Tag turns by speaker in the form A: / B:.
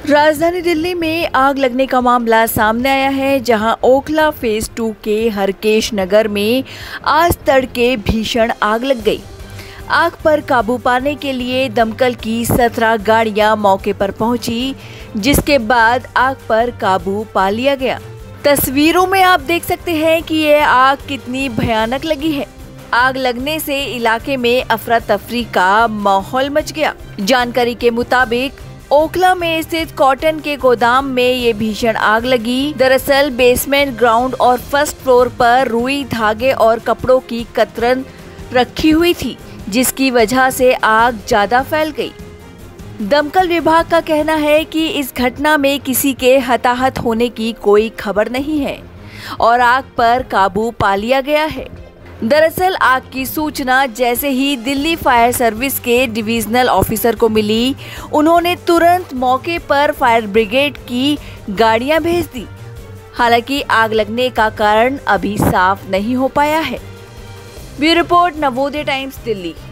A: राजधानी दिल्ली में आग लगने का मामला सामने आया है, जहां ओखला फेज 2 के हरकेश नगर में आज तड़के भीषण आग लग गई। आग पर काबू पाने के लिए दमकल की 17 गाड़ियां मौके पर पहुंची, जिसके बाद आग पर काबू पा लिया गया। तस्वीरों में आप देख सकते हैं कि यह आग कितनी भयानक लगी है। आग लगने से इलाके में अफरा तफरी का माहौल मच गया। जानकारी के मुताबिक ओखला में स्थित कॉटन के गोदाम में ये भीषण आग लगी। दरअसल बेसमेंट, ग्राउंड और फर्स्ट फ्लोर पर रुई, धागे और कपड़ों की कतरन रखी हुई थी, जिसकी वजह से आग ज्यादा फैल गई। दमकल विभाग का कहना है कि इस घटना में किसी के हताहत होने की कोई खबर नहीं है और आग पर काबू पा लिया गया है। दरअसल आग की सूचना जैसे ही दिल्ली फायर सर्विस के डिविजनल ऑफिसर को मिली, उन्होंने तुरंत मौके पर फायर ब्रिगेड की गाड़ियां भेज दी। हालांकि आग लगने का कारण अभी साफ नहीं हो पाया है। Bureau report, Navodaya Times, Delhi.